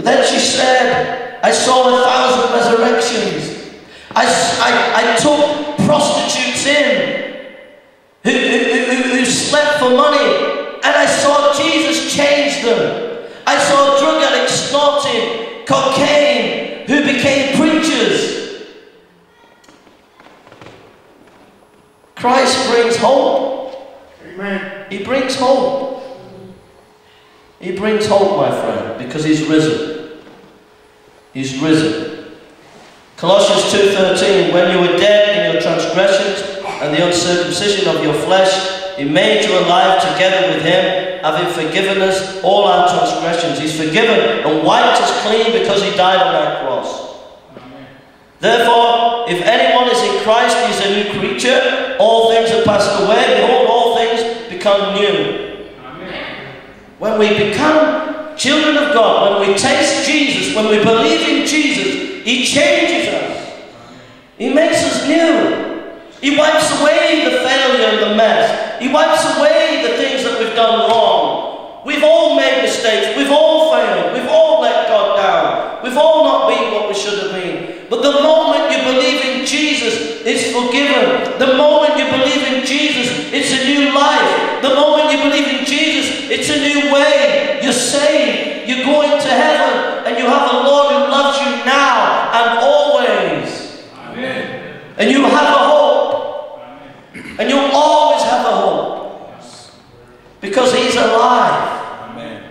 But then she said, I saw 1,000 resurrections. I took prostitutes in who slept for money, and I saw Jesus change them. I saw drug addicts snorting cocaine who became preachers. Christ brings hope. Amen. He brings hope. He brings hope, my friend, because He's risen. He's risen. Colossians 2:13, when you were dead in your transgressions and the uncircumcision of your flesh, He made you alive together with Him, having forgiven us all our transgressions. He's forgiven and wiped us clean because He died on that cross. Amen. Therefore, if anyone is in Christ, He is a new creature. All things have passed away. Behold, all things become new. When we become children of God, when we taste Jesus, when we believe in Jesus, He changes us. He makes us new. He wipes away the failure and the mess. He wipes away the things that we've done wrong. We've all made mistakes. We've all failed. We've all let God down. We've all not been what we should have been. But the moment you believe in Jesus, it's forgiven. The moment you believe in Jesus, it's a new life. The moment you believe in Jesus, it's a new way. You're saved. You're going to heaven. And you have a Lord who loves you now and always. Amen. And you have a hope. Amen. And you'll always have a hope. Yes. Because He's alive. Amen.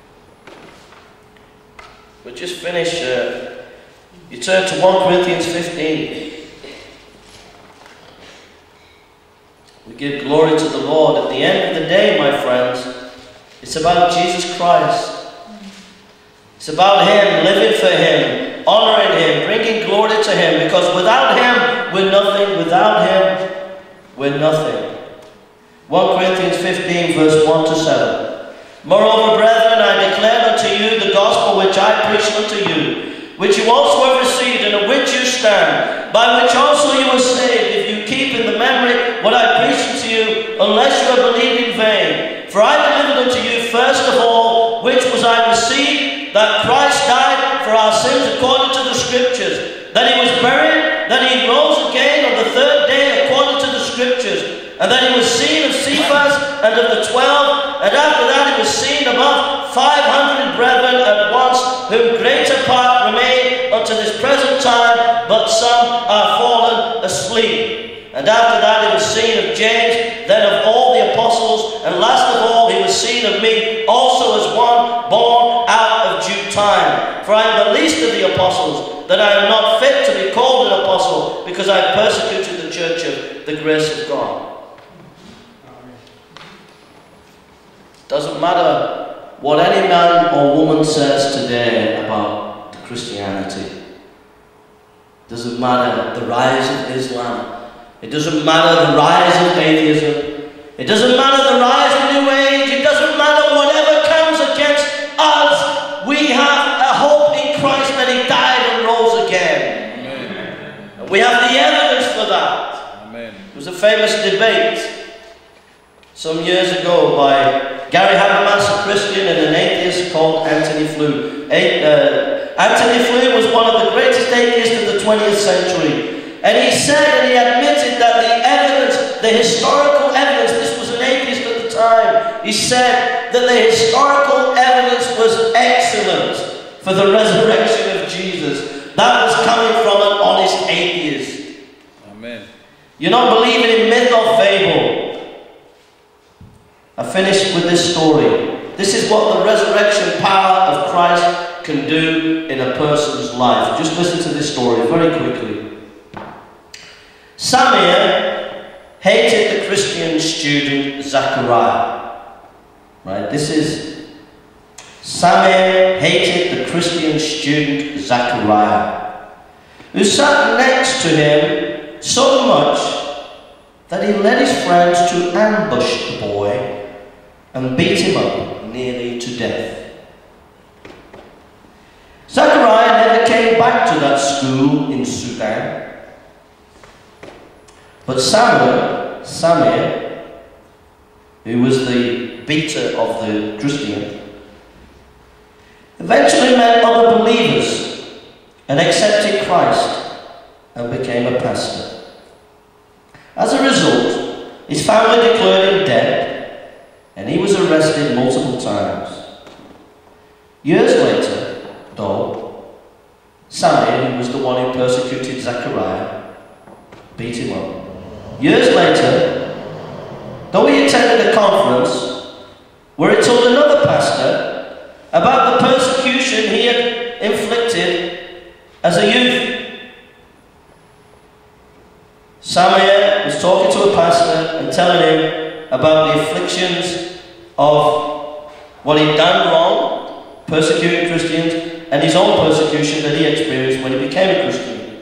We'll just finish. You turn to 1 Corinthians 15. We give glory to the Lord. At the end of the day, my friends, it's about Jesus Christ. It's about Him, living for Him, honoring Him, bringing glory to Him, because without Him, we're nothing. Without Him, we're nothing. 1 Corinthians 15, verse 1 to 7. Moreover, brethren, I declare unto you the gospel which I preached unto you, which you also have received, and of which you stand, by which also you were saved, if you keep in the memory what I preached unto you, unless you have believed in vain. For I delivered unto you first of all, which was I received, that Christ died for our sins according to the Scriptures, that He was buried, that He rose again on the third day according to the Scriptures, and that He was seen of Cephas and of the 12, and after that He was seen above 500 brethren at once, whom greater part remain unto this present time, but some are fallen asleep. And after that He was seen of James, then of all the apostles, and last of all He was seen of me, also as one born out of due time. For I am the least of the apostles, that I am not fit to be called an apostle, because I persecuted the church of the grace of God. Doesn't matter what any man or woman says today about the Christianity. Doesn't matter the rise of Islam. It doesn't matter the rise of atheism. It doesn't matter the rise of New Age. It doesn't matter whatever comes against us. We have a hope in Christ that He died and rose again. Amen. And we have the evidence for that. Amen. There was a famous debate some years ago by Gary Habermas, a Christian, and an atheist called Anthony Flew. Anthony Flew was one of the greatest atheists of the 20th century. And he said, and he admitted that the evidence, the historical evidence, this was an atheist at the time, he said that the historical evidence was excellent for the resurrection of Jesus. That was coming from an honest atheist. Amen. You're not believing in myth or fable. I finish with this story. This is what the resurrection power of Christ can do in a person's life. Just listen to this story very quickly. Samuel hated the Christian student Zachariah. Right? This is Samuel hated the Christian student Zachariah, who sat next to him so much that he led his friends to ambush the boy and beat him up nearly to death. Zachariah never came back to that school in Sudan. But Samuel, who was the beater of the Christian, eventually met other and accepted Christ and became a pastor. As a result, his family declared him dead, and he was arrested multiple times. Years later, though, Samuel, who was the one who persecuted Zechariah, beat him up. Years later, though he attended a conference where he told another pastor about the persecution he had inflicted as a youth. Samuel was talking to a pastor and telling him about the afflictions of what he'd done wrong, persecuting Christians, and his own persecution that he experienced when he became a Christian.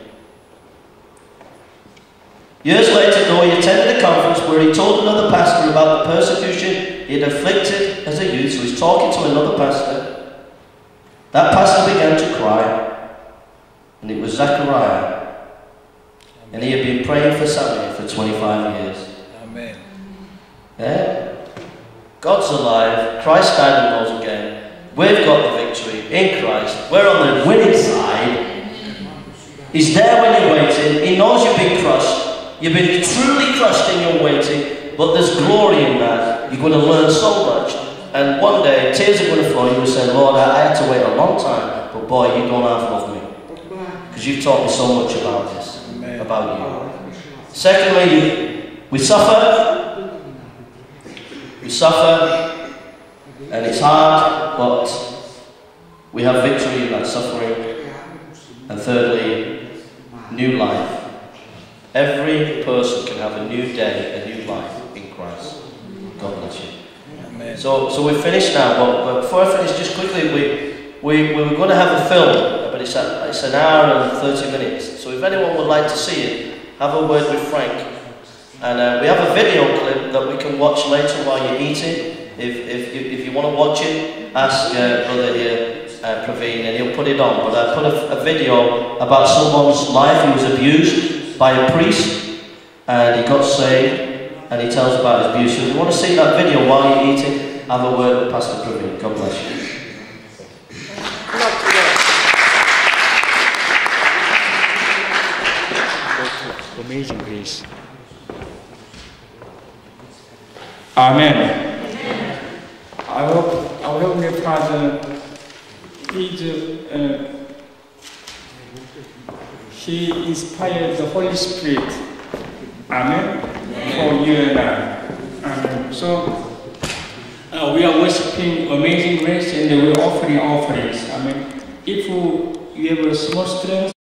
Years later, though, he attended a conference where he told another pastor about the persecution he had afflicted as a youth. So he's talking to another pastor. That pastor began to cry, and it was Zechariah. And he had been praying for Samuel for 25 years. Amen. Yeah? God's alive. Christ died and rose again. We've got the victory in Christ. We're on the winning side. He's there when you're waiting. He knows you've been crushed. You've been truly crushed in your waiting. But there's glory in that. You're going to learn so much. And one day, tears are going to flow. You will say, Lord, I had to wait a long time. But boy, you don't half love me. Because you've taught me so much about this. About you. Secondly, we suffer. We suffer, and it's hard, but we have victory in that suffering. And thirdly, new life. Every person can have a new day, a new life in Christ. God bless you. Amen. So we're finished now, but before I finish, just quickly, we were going to have a film, but it's an hour and 30 minutes. So if anyone would like to see it, have a word with Frank. And we have a video clip that we can watch later while you're eating. If you want to watch it, ask brother here, Praveen, and he'll put it on. But I put a video about someone's life who was abused by a priest, and he got saved, and he tells about his abuse. So if you want to see that video while you're eating, have a word with Pastor Praveen. God bless you. Amazing grace. Amen. Our Heavenly Father, He inspired the Holy Spirit. Amen. For you and I. Amen. So we are worshiping Amazing Grace, and we're offering offerings. Amen. If you have a small strength,